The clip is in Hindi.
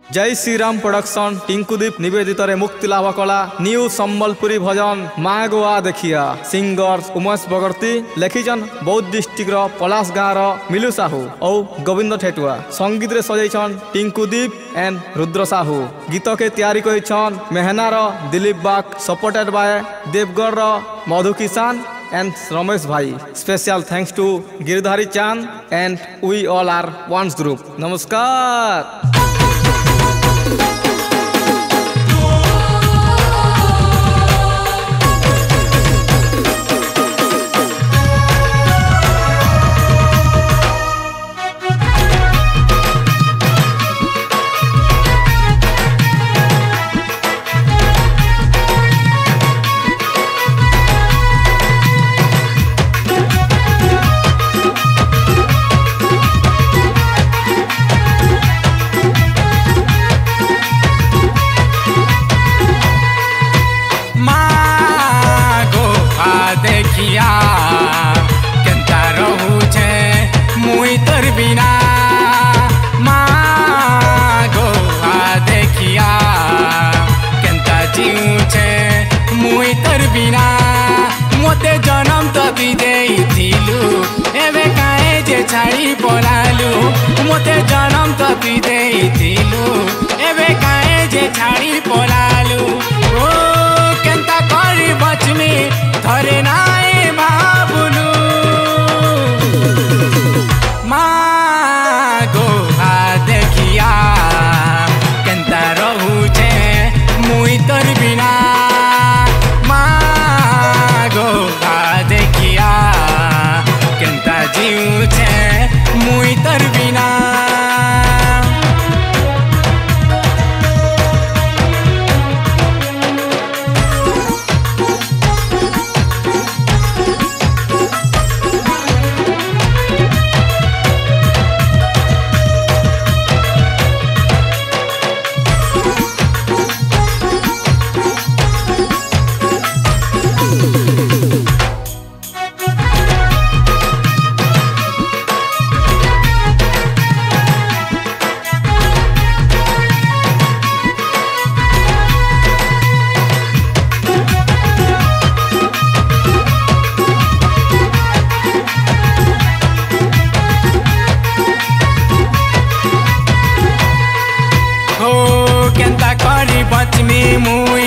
जय श्री राम प्रोडक्शन टिंकुदीप निवेदित मुक्ति लाभ कला न्यू सम्बलपुरी भजन माँ गोआ देखिया सिंगर उमेश बगर्ती लेखिजन बौद्ध डिस्ट्रिक्ट पलास गाँव मिलू साहू और गोविंद ठेटुआ संगीत रे सजैछन टिंकुदीप एंड रुद्र साहू गीत के तैयारी करिछन मेहनार Dilip Bag supported by Deogarh Madhu Kisan and Ramesh Bhai. Special thanks to Giridhari Chan and we all are Once Group. Namaskar. केन्ता रहुछे मुई तोर बिना माँ गोआ देखिया केन्ता जीउछे मुई तोर बिना मोते जन्म तो दी देइथिलु एबे काहे जे छाड़ी पलालु मोते जन्म तो दी देइथिलु एबे काहे जे छाड़ी पलालु ओ केन्ता करी बचमी थरे नाए बाबुलु माँ गोआ देखिया केन्ता रहुछे मुई तोर बिना माँ गोआ देखिया केन्ता जीउछे मुई तोर बिना केन्ता करी बचमी मुई